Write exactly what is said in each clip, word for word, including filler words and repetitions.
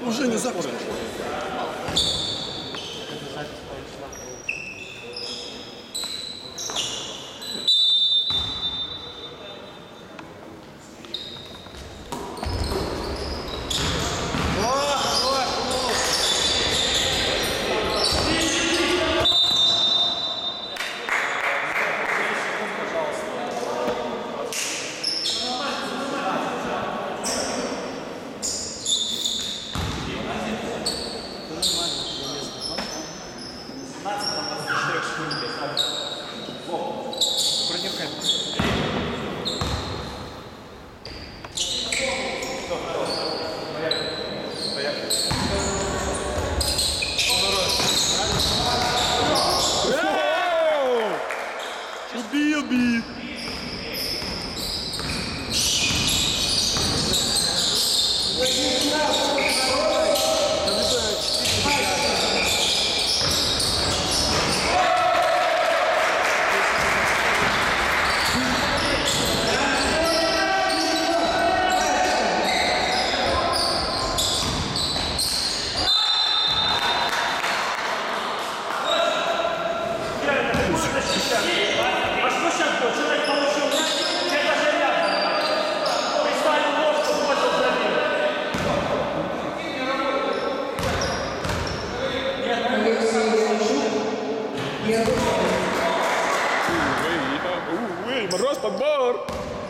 Уже не запуск. Убил, бит! Мороз, подбор!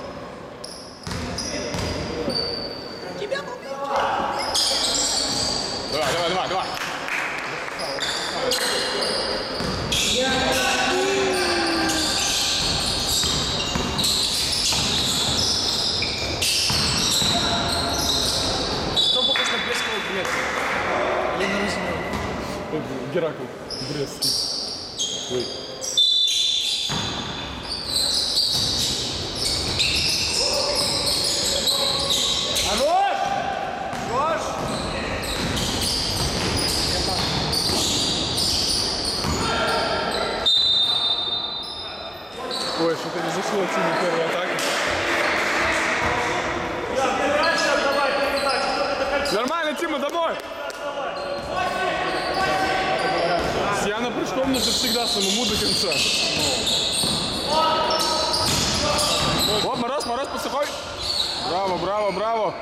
Тебя Давай, давай, давай, давай! Кто похож на Брестского Бреста? Я не знаю. Геракл Брестский. Ой. Ой, что-то не зашло Тиме первая атака. Нормально, Тима, домой! С Яна прыжком нужно всегда самому до конца. Вот, Мороз, Мороз под собой. Браво, браво, браво.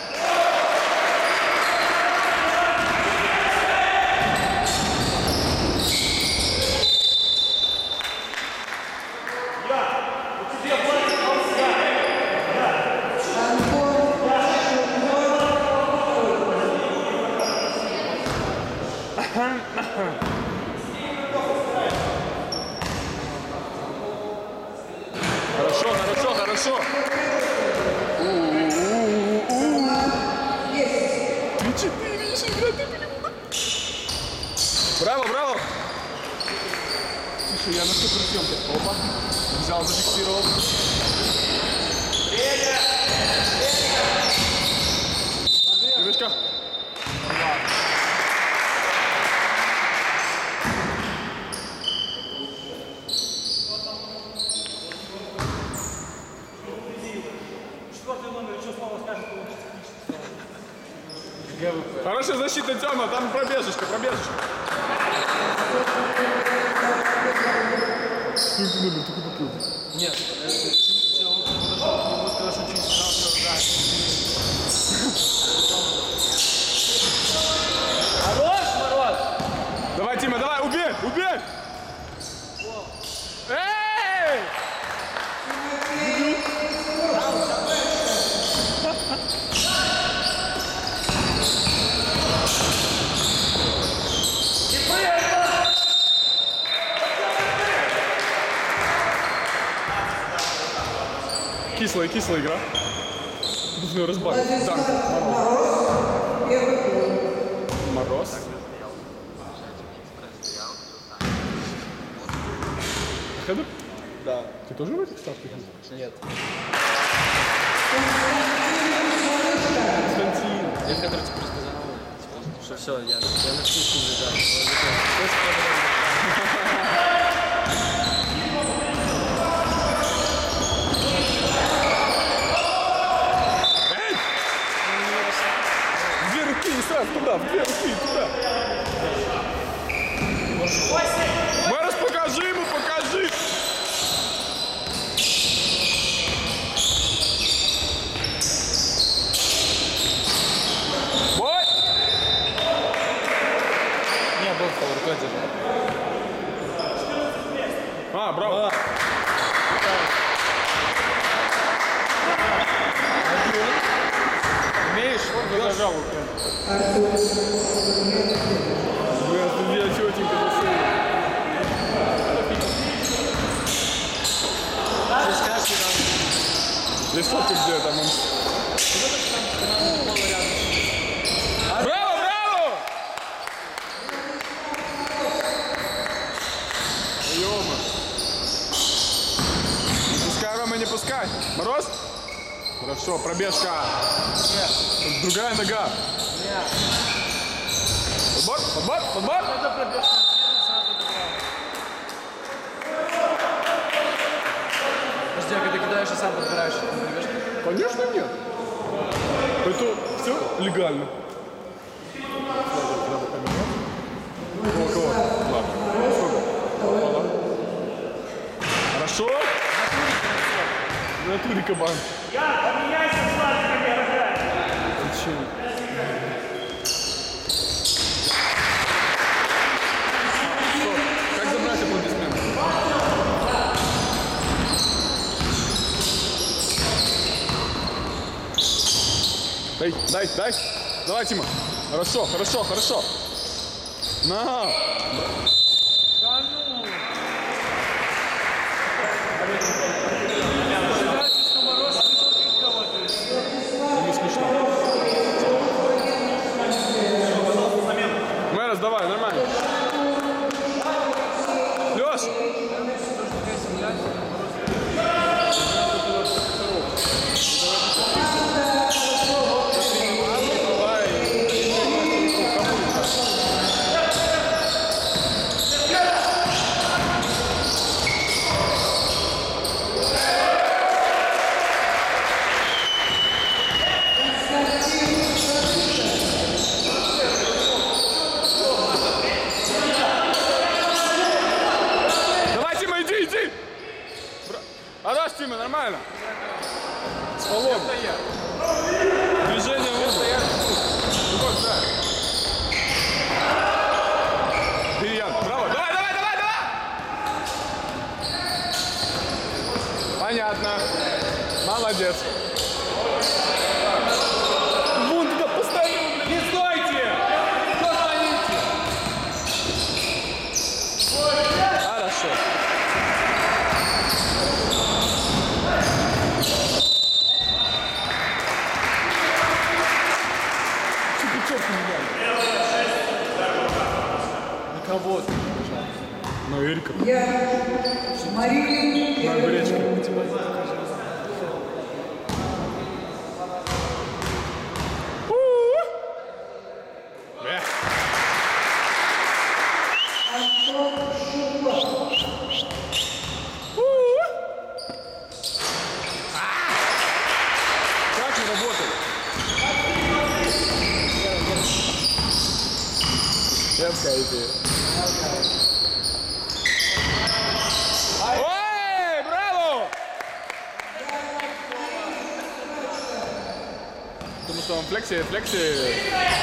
Хорошо, хорошо, хорошо. Три четыре, видишь, игра, браво, браво. Слушай, я на суперсъемке. Опа. Взял, зафиксировал. Девочка. Хорошая защита, Тёма, там пробежечка, пробежечка. Сколько номер, только попил? Нет, человек подошел к нему и сказал, что чуть Хорош, Мороз! Давай, Тима, давай, убей, убей! Эй! Кислая, кислая игра. Нужно разбавить. Данко. Мороз. Мороз. Хедер? Да. Ты тоже в этих ставках? Нет. Константин. Я Хедер теперь сказал, что все, я, я начну с ним лежать. Две руки! и сразу туда, в две руки, туда. Мэрос, покажи ему, покажи. Бой! Не, был фол, рукой держал. А, браво. Умеешь? Зажал руку. Бля, ты меня тетенька засыпала. Ты скажешь, там. Листок где там он? Браво, браво! Ёма. Не пускай, Рома, не пускай. Мороз? Хорошо, пробежка. Другая нога. Подбор, подбор, подбор. Это пробежка. Сразу добрал. Подожди, а когда кидаешь и сам подбираешь, это пробежка? Конечно нет. Это все легально. Кого, кого? Ладно. Сколько? Хорошо. В натуре кабан. Я поменяйся с Владиком, я играю. Зачем? Что? Как забрать аплодисменты? Дай, дай, дай. Давай, Тима. Хорошо, хорошо, хорошо. На. Да ну! Ему смешно. Мэрос, давай, нормально. Лёш! Давай, Тима, иди, иди! Араш, Тима, нормально. С фолом. Движение в угол. Другой, да. Перьян, браво. Давай, давай, давай, давай! Понятно. Молодец. Вон туда поставил. Не стойте! Позвоните! Хорошо. Чупи-чопки не дали. На кого ты? Ну, Эрика. Я Мария На гречке. Эх. Как не работает? Детская идея. Ой, браво! Потому что он флекси, флекси.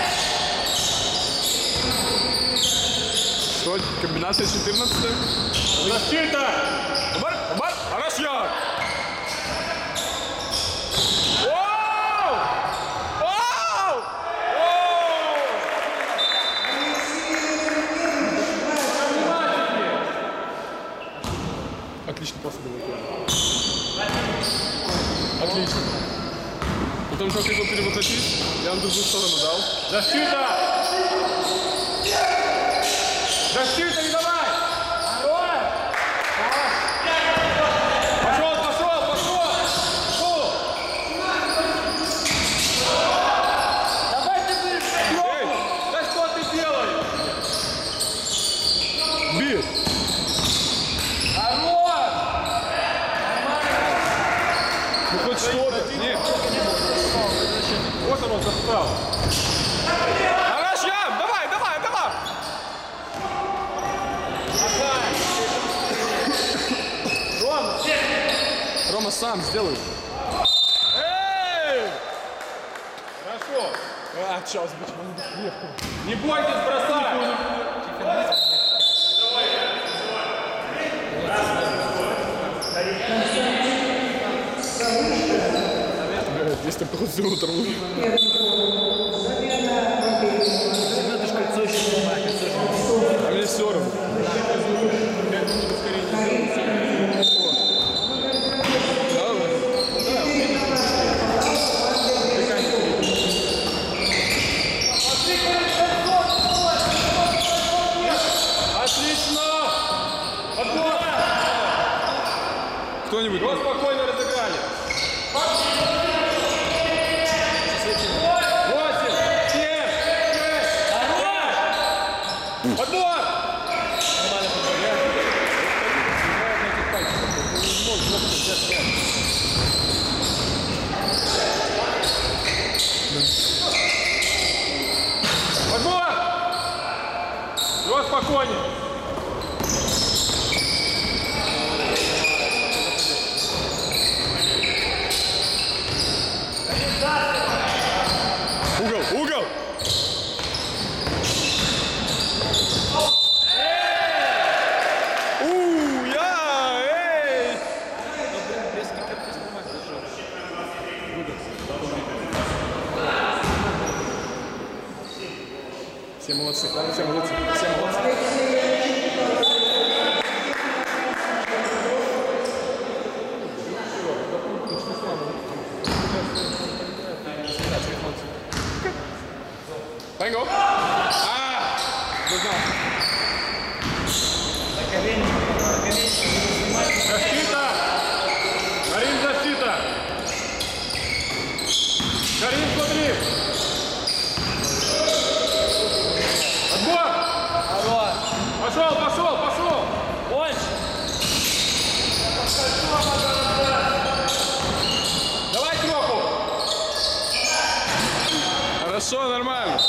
Что, комбинация четырнадцать? Защита! Бар, бар, Арашьян! Оу! Оу! Оу! Отлично пас был. Отлично. Потом как его перевоплотить, я на другую сторону дал. Защита! Защита, не давай! Пошел, пошел, пошел! Пошел! Давай ты будешь! Эй! Да что ты делаешь? Бей! Хорош! Ну хоть что-то. Нет. Вот оно застал. банан сделай. Эй! Хорошо. А, сейчас, не бойтесь, бросай. Здесь только хоть зру оторву. А мне все равно. Отлично! Кто-нибудь? Вот спокойно разыграли. Восемь, семь, шесть, пять. Подбор! Подбор! Вот спокойнее. Угол, угол! У, я, эй! Все молодцы, все молодцы, все молодцы. Пойдем. А, не знал. Защита! Карим, защита! Карим, смотри! Отбор! Пошел, пошел, пошел! Больше. Давай трёху! Хорошо, нормально.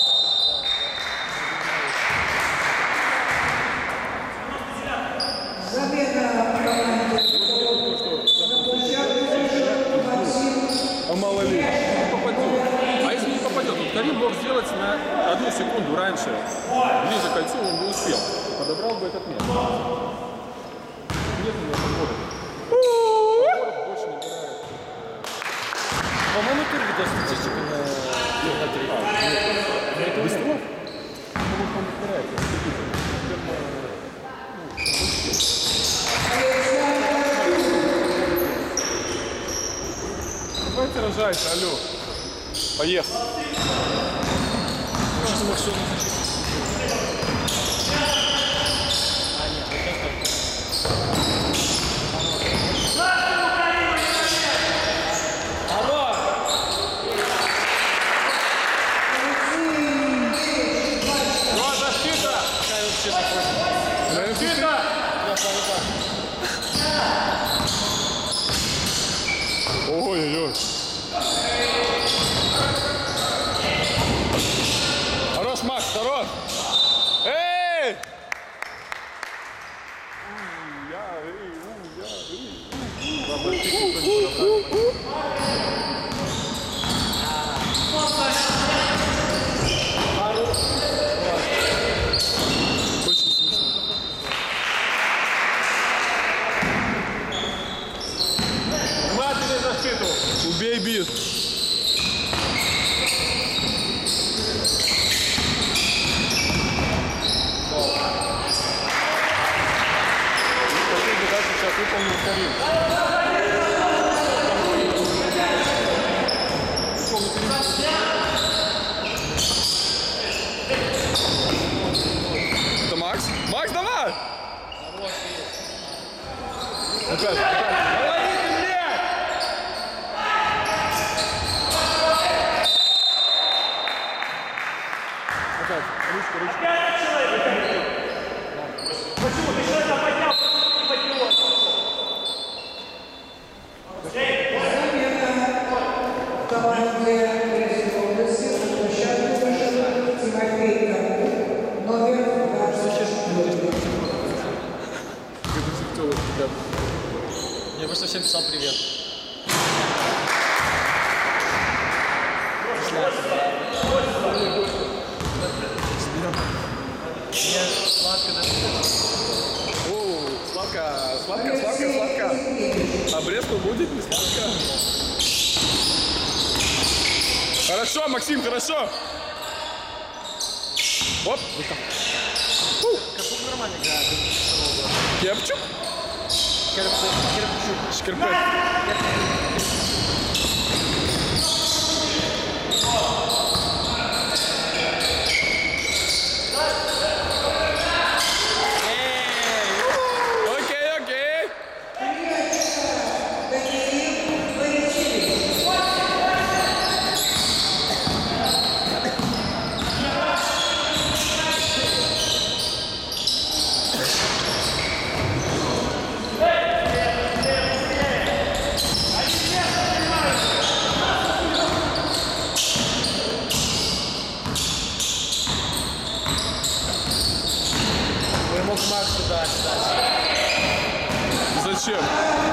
А мало ли. Попадет. А если не попадет, вот Карим мог сделать на одну секунду раньше. Ближе к кольцу он бы успел. Подобрал бы этот мяч. Нет у него подбора. Подборов больше не играет. По-моему, ты видел статистику на три. Быстров? Ну, он не Давайте рожайте, алло. Поехали. Сейчас Максим Ой-ой-ой. Хорош, Макс, хорош. Эй! Очень смешно. Внимательно защиту. Убей бит. Последний раз сейчас выполнил Карим. Это Макс? Макс, давай! Опять, опять. Ловите, блядь! Опять, ручка, ручка. Пять человек. Почему? Ты человека поднял, не поднял. Команде области площадку вышел Тимофей Карпов, номер двадцать четыре. Я просто всем писал привет. что будет не сладко. Хорошо, Максим, хорошо. Оп. Капук нормально играет. Кепчук? Кирпичук. Шкарпет. Окей, окей. Даниил Борисович. Я мог Максу дать, кстати. Зачем?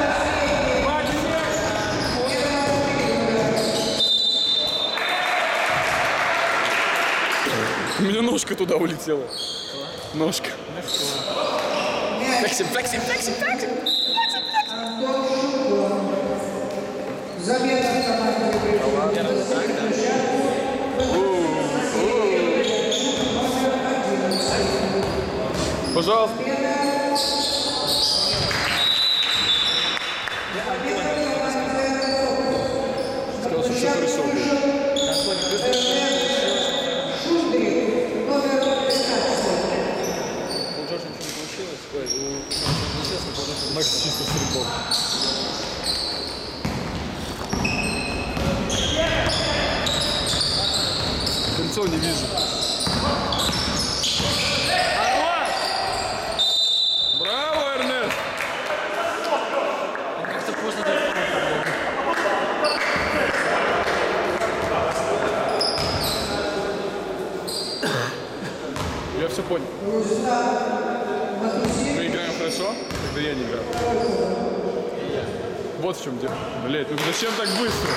У меня ножка туда улетела. Ножка. Флексим, флексим, флексим, флексим. Антон Шугор. Замена команды площадку. Пожалуйста. Сказал, что все хорошо будет. Шундрик, номер пятнадцать. У Джорджа ничего не получилось. Ой, у получилось, но получилось. Макс чисто стрельбом. Кольцо не вижу. Браво, Эрнест! Он как-то поздно дает пробовал. Я все понял. Мы играем хорошо, когда я не играю. Вот в чем дело. Блять, ну зачем так быстро?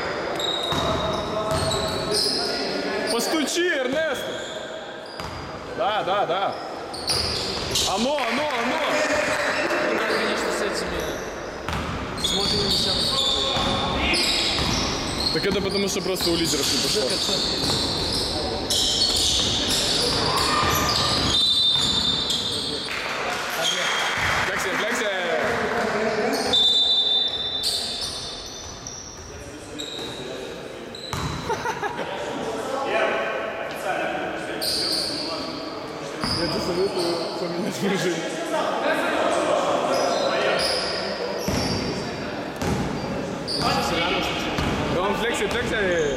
Постучи, Эрнест! Да, да, да. Оно, оно, оно! Ну, надо, конечно, с этими... С модными вещами. Так это потому, что просто у лидеров не пошло. Как центр. Флекси, флекси! Я тебе советую поменять выражение. Да он флекси, флекси!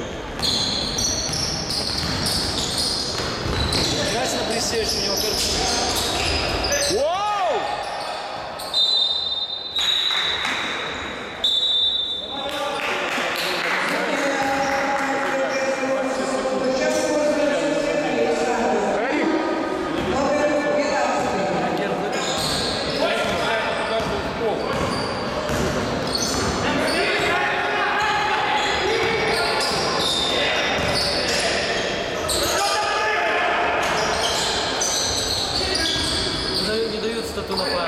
Играйте на пресечь, у него первый. Вау! Эрик! Не дают стату на пар.